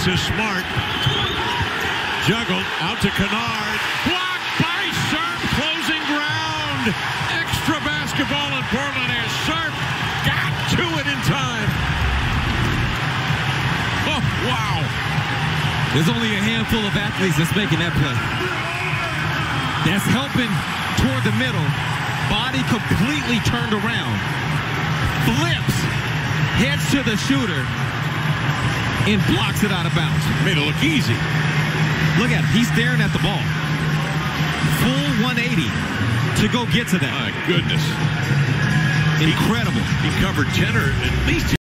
This is Smart. Juggled out to Kennard. Blocked by Sharpe. Closing ground. Extra basketball in Portland as Sharpe got to it in time. Oh, wow. There's only a handful of athletes that's making that play. That's helping toward the middle. Body completely turned around. Flips. Heads to the shooter. And blocks it out of bounds. Made it look easy. Look at him. He's staring at the ball. Full 180 to go get to that. My goodness. Incredible. He covered 10 or at least